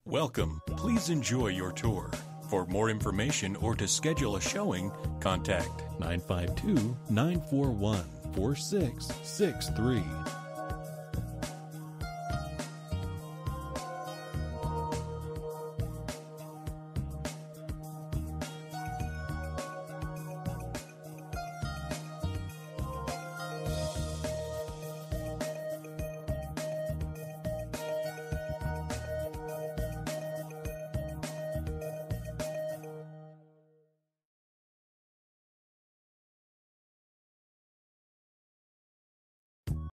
Welcome. Please enjoy your tour. For more information or to schedule a showing, contact 952-941-4663.